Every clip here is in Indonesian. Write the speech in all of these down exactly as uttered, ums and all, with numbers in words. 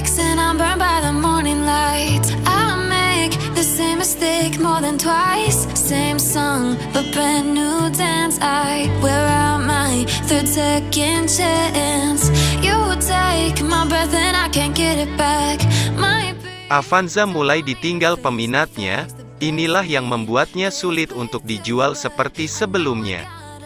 breaks and I'm burned by the morning light. I make the same mistake more than twice. Same song, but brand new dance. I wear out my third second chance. You take my breath and I can't get it back. My Avanza mulai ditinggal peminatnya. Inilah yang membuatnya sulit untuk dijual seperti sebelumnya.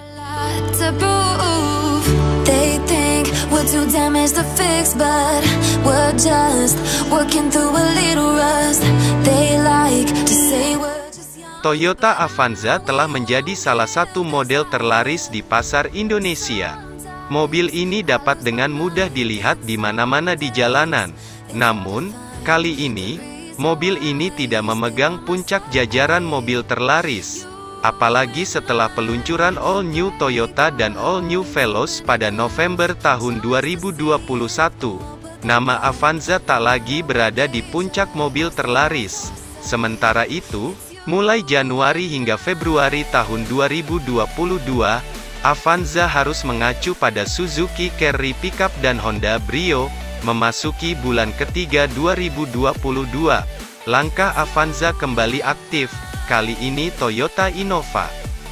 They think we're too damaged to fix, but we're just working through a little rust. They like to say we're just young. Toyota Avanza telah menjadi salah satu model terlaris di pasar Indonesia. Mobil ini dapat dengan mudah dilihat di mana-mana di jalanan. Namun, kali ini, mobil ini tidak memegang puncak jajaran mobil terlaris. Apalagi setelah peluncuran All New Toyota dan All New Veloz pada November tahun dua ribu dua puluh satu, nama Avanza tak lagi berada di puncak mobil terlaris. Sementara itu, mulai Januari hingga Februari tahun dua ribu dua puluh dua, Avanza harus mengacu pada Suzuki Carry Pickup dan Honda Brio. Memasuki bulan ketiga dua ribu dua puluh dua, langkah Avanza kembali aktif. Kali ini Toyota Innova.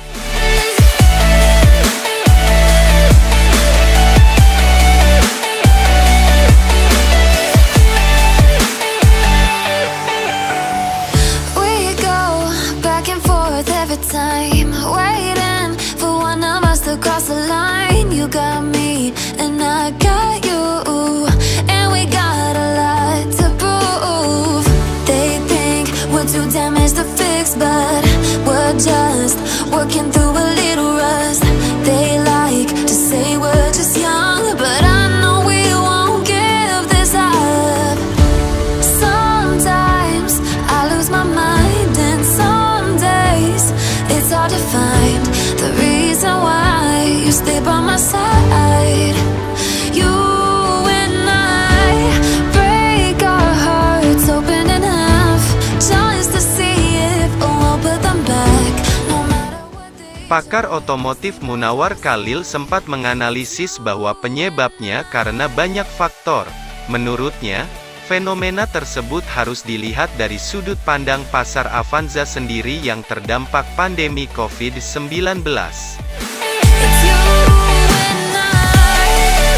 We go back and forth every time, waiting for one of us to cross the line. You got me and I got you, and we got a lot to prove. They think we're too damaged to fix, but we're just working through a little rust. They like to say we're just young, but I know we won't give this up. Sometimes I lose my mind, and some days it's hard to find the reason why you stay by my side. You and I break our hearts open in half, just to see if we'll put them back, no matter what they... Pakar otomotif Munawar Khalil sempat menganalisis bahwa penyebabnya karena banyak faktor. Menurutnya, fenomena tersebut harus dilihat dari sudut pandang pasar Avanza sendiri yang terdampak pandemi covid sembilan belas. It's you and I.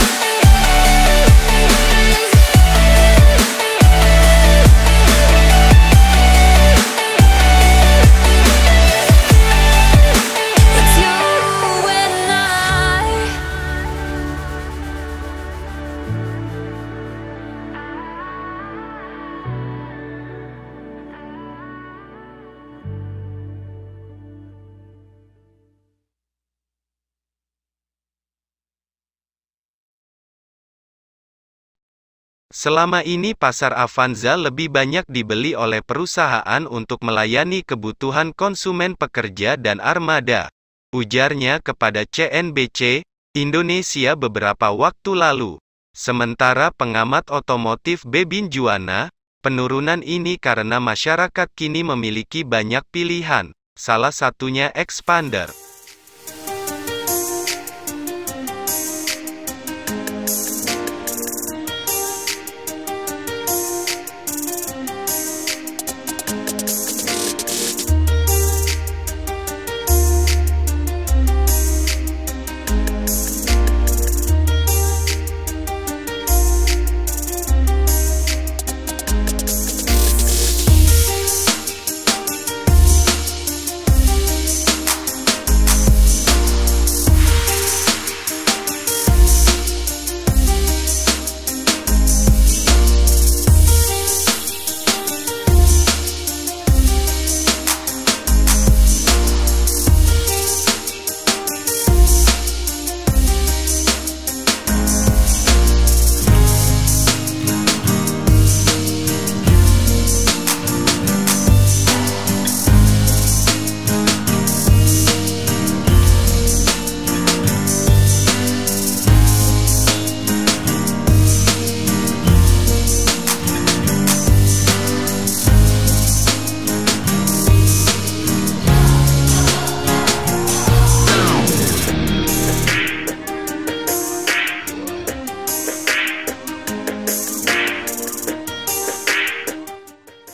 It's you and I. Selama ini pasar Avanza lebih banyak dibeli oleh perusahaan untuk melayani kebutuhan konsumen pekerja dan armada, ujarnya kepada C N B C Indonesia beberapa waktu lalu. Sementara pengamat otomotif Bebin Juwana, penurunan ini karena masyarakat kini memiliki banyak pilihan, salah satunya Expander.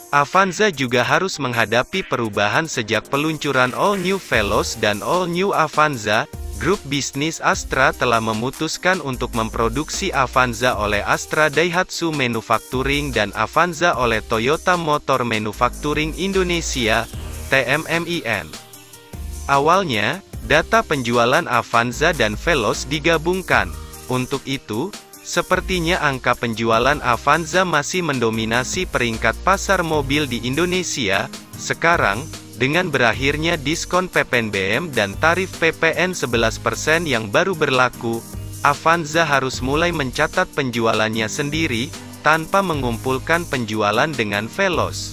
Avanza juga harus menghadapi perubahan sejak peluncuran All New Veloz dan All New Avanza. Grup bisnis Astra telah memutuskan untuk memproduksi Avanza oleh Astra Daihatsu Manufacturing dan Avanza oleh Toyota Motor Manufacturing Indonesia, T M M I N. Awalnya, data penjualan Avanza dan Veloz digabungkan. Untuk itu, sepertinya angka penjualan Avanza masih mendominasi peringkat pasar mobil di Indonesia. Sekarang, dengan berakhirnya diskon P P N B M dan tarif P P N sebelas persen yang baru berlaku, Avanza harus mulai mencatat penjualannya sendiri, tanpa mengumpulkan penjualan dengan Veloz.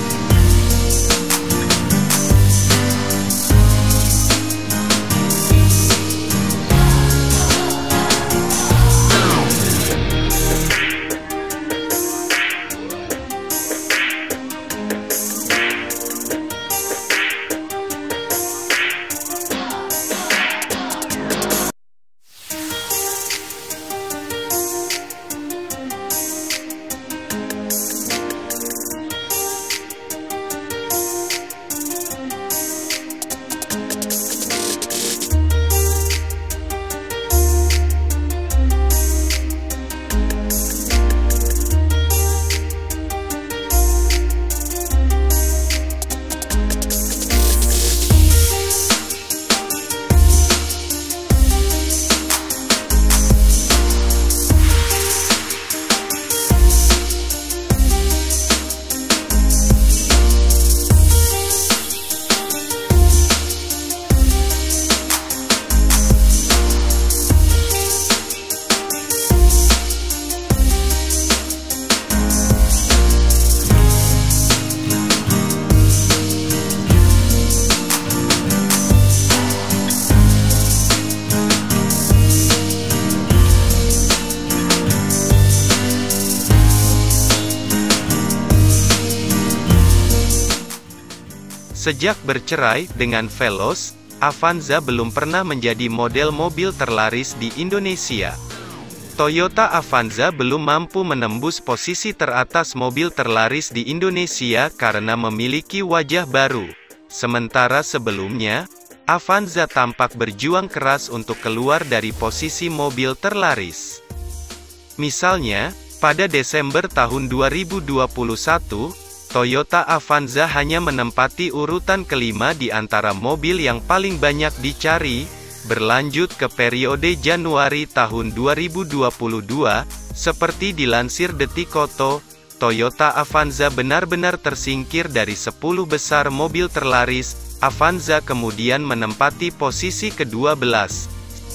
Sejak bercerai dengan Veloz, Avanza belum pernah menjadi model mobil terlaris di Indonesia. Toyota Avanza belum mampu menembus posisi teratas mobil terlaris di Indonesia karena memiliki wajah baru. Sementara sebelumnya, Avanza tampak berjuang keras untuk keluar dari posisi mobil terlaris. Misalnya, pada Desember tahun dua ribu dua puluh satu, Toyota Avanza hanya menempati urutan kelima di antara mobil yang paling banyak dicari. Berlanjut ke periode Januari tahun dua ribu dua puluh dua, seperti dilansir Detikoto, Toyota Avanza benar-benar tersingkir dari sepuluh besar mobil terlaris. Avanza kemudian menempati posisi kedua belas.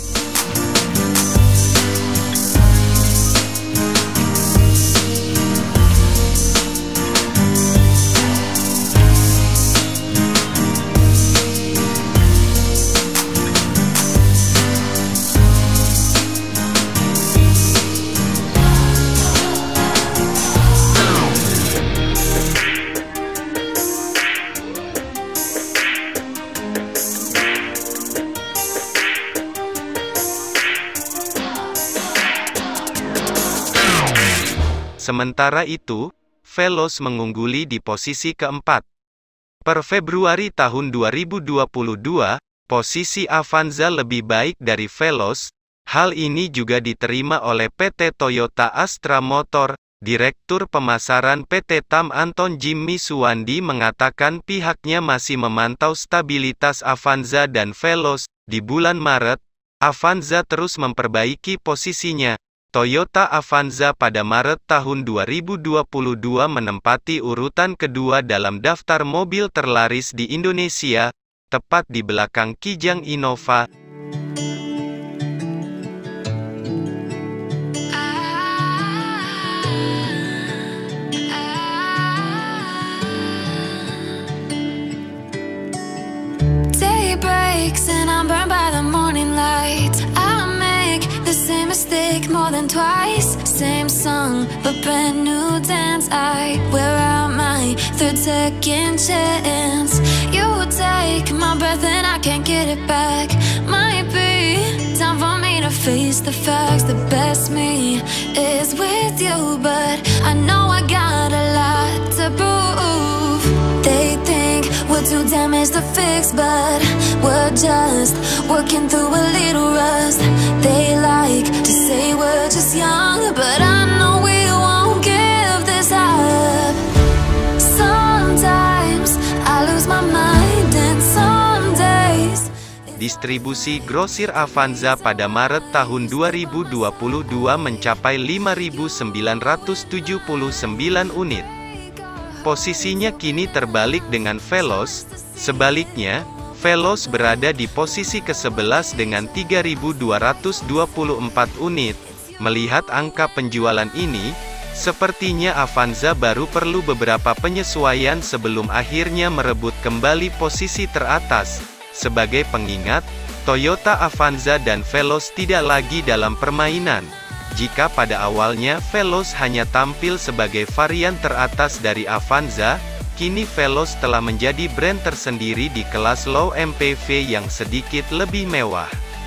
Sementara itu, Veloz mengungguli di posisi keempat. Per Februari tahun dua ribu dua puluh dua, posisi Avanza lebih baik dari Veloz. Hal ini juga diterima oleh P T Toyota Astra Motor. Direktur Pemasaran P T T A M Anton Jimmy Suwandi mengatakan pihaknya masih memantau stabilitas Avanza dan Veloz. Di bulan Maret, Avanza terus memperbaiki posisinya. Toyota Avanza pada Maret tahun dua ribu dua puluh dua menempati urutan kedua dalam daftar mobil terlaris di Indonesia, tepat di belakang Kijang Innova. Day breaks and I'm burned by the morning light. I make the same mistake more than twice. Same song, but brand new dance. I wear out my third second chance. You take my breath and I can't get it back. Might be time for me to face the facts. The best me is with you, but I know I got a lot to prove. we're too damaged to fix, but we're just working through a little rust. They like to say we're just young, but I know we won't give this up. Sometimes I lose my mind and some days. Distribusi grosir Avanza pada Maret tahun dua ribu dua puluh dua mencapai lima ribu sembilan ratus tujuh puluh sembilan unit. Posisinya kini terbalik dengan Veloz. Sebaliknya, Veloz berada di posisi kesebelas dengan tiga ribu dua ratus dua puluh empat unit. Melihat angka penjualan ini, sepertinya Avanza baru perlu beberapa penyesuaian sebelum akhirnya merebut kembali posisi teratas. Sebagai pengingat, Toyota Avanza dan Veloz tidak lagi dalam permainan. Jika pada awalnya Veloz hanya tampil sebagai varian teratas dari Avanza, kini Veloz telah menjadi brand tersendiri di kelas low M P V yang sedikit lebih mewah.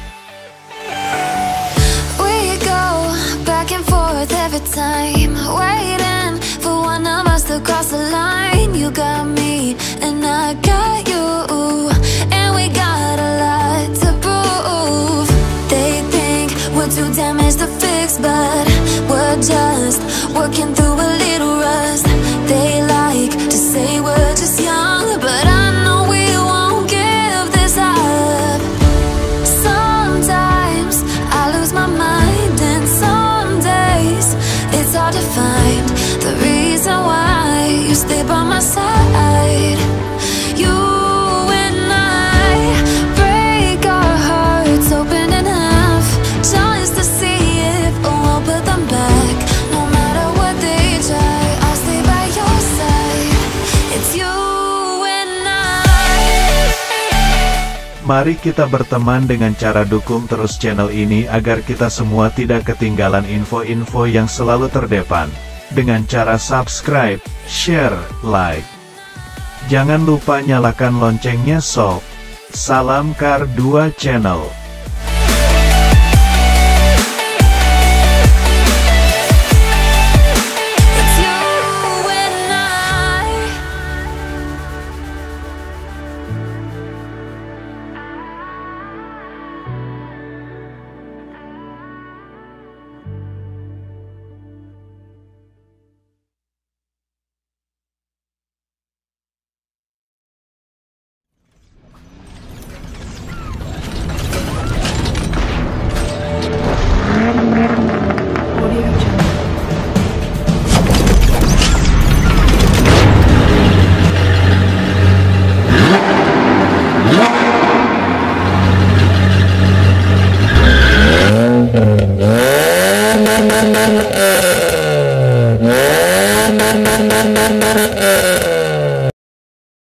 We go back and forth every time, waiting for one of us to cross the line. You got me and I got you, and we got a lot to prove. They think we're too damaged to fix, but we're just working through a little rust. They like to say we're just young, but I know we won't give this up. Sometimes I lose my mind and some days it's hard to find the reason why you stay by my side. You and I break our hearts open in half just to see if we'll put them back. No matter what they try, I'll stay by your side. It's you and I. Mari kita berteman dengan cara dukung terus channel ini agar kita semua tidak ketinggalan info-info yang selalu terdepan. Dengan cara subscribe, share, like. Jangan lupa nyalakan loncengnya sob. Salam Kar dua Channel.